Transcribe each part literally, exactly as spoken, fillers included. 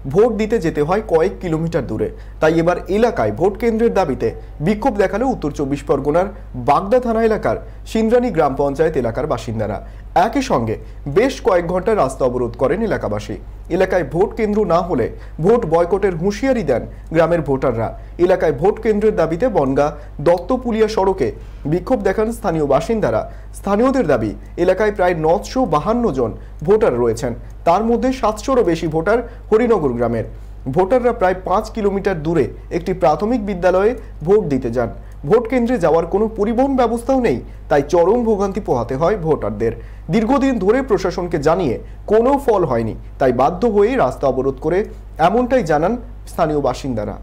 Vote দিতে যেতে হয় কয়েক কিলোমিটার দূরে। তাই এবার এলাকায় ভোট কেন্দ্রের দাবিতে বিক্ষোভ দেখালো উত্তর চব্বিশ পরগনার বাগদা থানা এলাকার সিন্দ্রানী গ্রাম পঞ্চায়েত এলাকার বাসিন্দারা। একই সঙ্গে বেশ কয়েক ঘন্টা রাস্তা অবরোধ করেন এলাকাবাসী। এলাকায় ভোট কেন্দ্র না হলে ভোট বয়কটের হুঁশিয়ারি দেন গ্রামের ভোটাররা। এলাকায় ভোট কেন্দ্রের দাবিতে বনগাঁ দত্তপুলিয়া সড়কে বিক্ষোভ দেখান স্থানীয় বাসিন্দারা। স্থানীয়দের দাবি, এলাকায় প্রায় নশো বাহান্ন জন ভোটার রয়েছেন, তার মধ্যে সাতশোরও বেশি ভোটার হরিনগর গ্রামের। ভোটাররা প্রায় পাঁচ কিলোমিটার দূরে একটি প্রাথমিক বিদ্যালয়ে ভোট দিতে যান। ভোট কেন্দ্রে যাওয়ার কোনো পরিবহন ব্যবস্থাও নেই, তাই চরম ভোগান্তি পোহাতে হয় ভোটারদের। দীর্ঘদিন ধরে প্রশাসনকে জানিয়ে কোনো ফল হয়নি, তাই বাধ্য হয়ে রাস্তা অবরোধ করে এমনটাই জানান স্থানীয় বাসিন্দারা।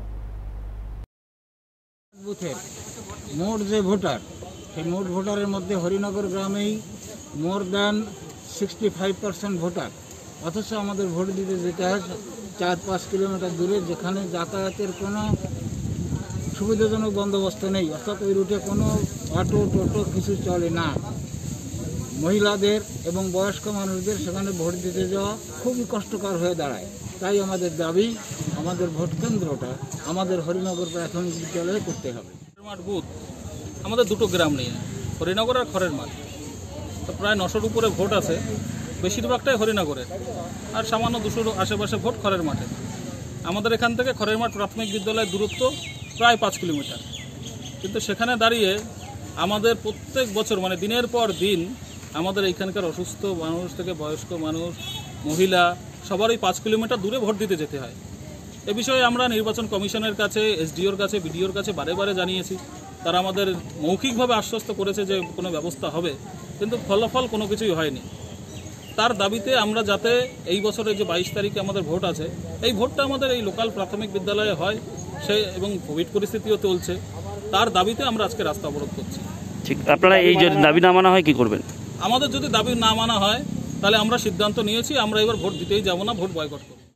বুথের মোট যে ভোটার, সেই মোট ভোটারের মধ্যে হরিনগর গ্রামেই more than sixty five percent voter, অথচ আমাদের ভোট দিতে যেতে হয় চার পাঁচ কিলোমিটার দূরে, যেখানে যাতায়াতের কোনো সুবিধাজনক বন্দোবস্ত নেই, অর্থাৎ ওই রুটে কোনো অটো টোটো কিছু চলে না। মহিলাদের এবং বয়স্ক মানুষদের সেখানে ভোট দিতে যাওয়া খুবই কষ্টকর হয়ে দাঁড়ায়। তাই আমাদের দাবি, আমাদের ভোট কেন্দ্রটা আমাদের হরিনগর প্রাথমিক বিদ্যালয়ে করতে হবে। মাঠ বুথ আমাদের দুটো গ্রাম নিয়ে, হরিনগর আর খড়ের মাঠ। তো প্রায় নশোর উপরে ভোট আছে, বেশিরভাগটাই হরিনগরের, আর সামান্য দুশোর আশেপাশে ভোট খড়ের মাঠে। আমাদের এখান থেকে খড়ের মাঠ প্রাথমিক বিদ্যালয়ের দূরত্ব প্রায় পাঁচ কিলোমিটার। কিন্তু সেখানে দাঁড়িয়ে আমাদের প্রত্যেক বছর মানে দিনের পর দিন আমাদের এইখানকার অসুস্থ মানুষ থেকে বয়স্ক মানুষ, মহিলা সবারই পাঁচ কিলোমিটার দূরে ভোট দিতে যেতে হয়। এ বিষয়ে আমরা নির্বাচন কমিশনের কাছে, এসডিওর কাছে, বিডিওর কাছে বারে বারে জানিয়েছি। তারা আমাদের মৌখিকভাবে আশ্বস্ত করেছে যে কোনো ব্যবস্থা হবে, কিন্তু ফলাফল কোনো কিছুই হয়নি। তার দাবিতে আমরা যাতে এই বছরের যে বাইশ তারিখে আমাদের ভোট আছে, এই ভোটটা আমাদের এই লোকাল প্রাথমিক বিদ্যালয়ে হয়, সে এবং কোভিড পরিস্থিতিও চলছে, তার দাবিতে আমরা আজকে রাস্তা অবরোধ করছি। ঠিক, আপনারা এই যদি দাবি না মানা হয় কি করবেন? আমাদের যদি দাবি না মানা হয় তাহলে আমরা সিদ্ধান্ত নিয়েছি, আমরা এবার ভোট দিতেই যাব না, ভোট বয়কট করব।